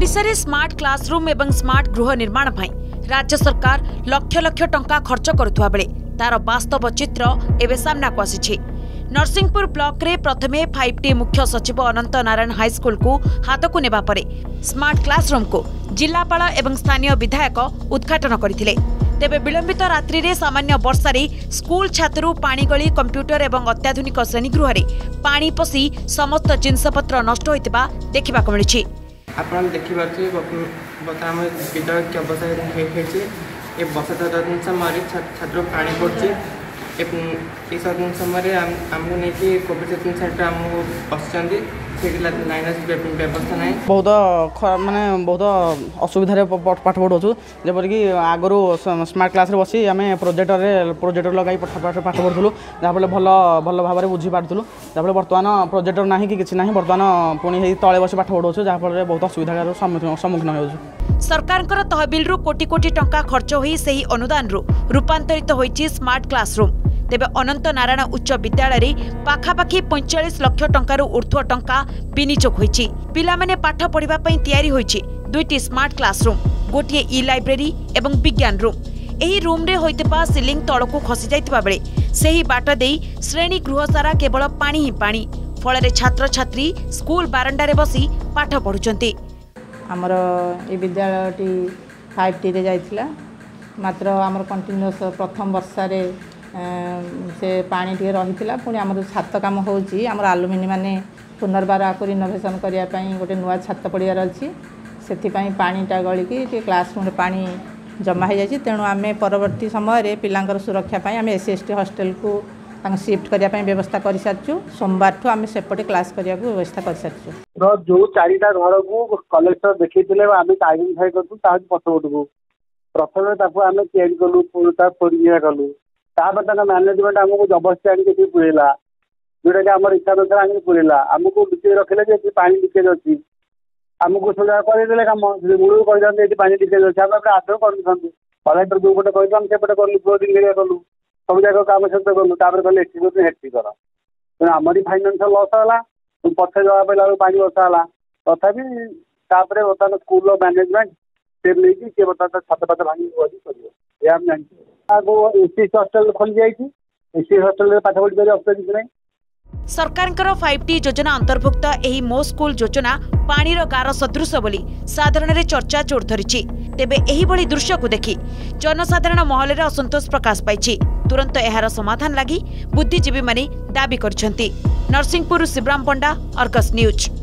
ओडिशा रे smart classroom एवं smart गृह निर्माण भाई राज्य सरकार लक्ष लक्ष टंका खर्च करुवा बेले तार वास्तव चित्र एवं सामना को आसी। नरसिंहपुर ब्लॉक रे प्रथमे 5T मुख्य सचिव अनंत नारायण हाईस्कूल को हाथ को नेबा परे स्मार्ट क्लासरूम को जिलापाल एवं स्थानीय विधायक उद्घाटन करथिले। तेबे विलंबित रात्रि रे सामान्य वर्षा रे स्कूल छात्रु पानी गली कंप्यूटर एवं अत्याधुनिक श्रेणीगृह रे पानी पसी समस्त जिनसपत्र नष्ट होइतबा देखिबा को मिलिछि। आपण देखि बात बता हम विद्यालय के अवस्था है ये बसता समय छात्र पानी पड़े समय आमको नहीं कोविड सेटिंग सेंटर आमको बसुँच व्यवस्था ना बहुत माने बहुत असुविधा पाठ पढ़ु जपरिक आगु स्मार्ट क्लास बस आम प्रोजेक्टर लगे पाठ पढ़ुलू जहाँफल भल भल भाव में बुझी पार्थलु जहाँफल बर्तमान प्रोजेक्टर ना कि ना बर्तमान पुणी तले बस पाठ पढ़ु जहाँफल बहुत असुविधार सम्मुखीन हो। सरकार तहबिल कोटी कोटी टंका खर्च होई सही अनुदान रूपांतरित होईछि स्मार्ट क्लासरूम। तेबे अनंत नारायण उच्च विद्यालय रे पाखापाखि 45 लाख टंकार ऊर्ध्व टंका विनियोग होईछि। पिला माने पाठ पढ़िबा पई तयारी होईछि दुईटी स्मार्ट क्लासरूम, गोटिए ई लाइब्रेरी एवं विज्ञान रूम। एही रूम रे होइतबा सीलिंग तळकु खसी जाइतबा बेले सेही बाट देई श्रेणी गृह सारा केवल पानी ही पानी, फଳରେ छात्र छात्री स्कूल बारंडा रे बसी पाठ पढुचंती। आमर ए विद्यालयटी 5T रे जाइथिला मात्र आमर कंटिन्यूअस प्रथम वर्षा रे से पानी टे रही पुणी आम छात कम होमर आलुमिनी माने पुनर्बार आक रिनोवेशन करने गोटे नुआ छात पड़ियार अच्छी से पानीटा गलिकी क्लासरूम पानी जमा हो जाए। तेणु आम परवर्ती समय पिलांकर सुरक्षापी आम SC/ST हॉस्टल को शिफ्ट करने व्यवस्था कर सारी सोमवार ठू आम सेपटे क्लास करने व्यवस्था कर सारी। जो चारिटा घर को कलेक्टर देखते आम आइडेंटिफाई करूँ पछपट को प्रथम आम तैयारी कलु परीक्षा कलु मैनेजमेंट आमको जबरदस्ती आगे पुरेला जोटा कि आम इच्छा नथा आगे पुरेला आमको लुचे रखिले पानी लीकेज अच्छी आमको सुविधा करदे कम मूल कहते पानी लीकेज अच्छे आम आदर कर कलेक्टर जो पटे कहते सेपटे कलु फ्लोरिंग एरिया कलु सब जगह काम सहित कलु कहले एटी कर हेटी कर तेना आमरी फाइनान्सियल लस है पछे जवाब पाला पानी बसा है तथापि बर्तमान स्कूल मैनेजमेंट से नहीं सी बर्तमान छात पात भांगी कर आम जानते आगो SC हॉस्टल खोली जाइए SC हॉस्टल पाठ पढ़ी पारे असुविधा किसी ना। सरकारଙ୍କର 5T योजना अंतर्भुक्त एही मो स्कूल योजना पानीर गार सदृश बोली साधारण रे चर्चा जोर धरिछि। तेबे एही भली दृश्य को देखि जनसाधारण महल रे असंतोष प्रकाश पाइछि। तुरंत एहार समाधान लागि बुद्धिजीवी माने दाबी करछन्ति। Narasinghpur Shivram Panda, Argus news.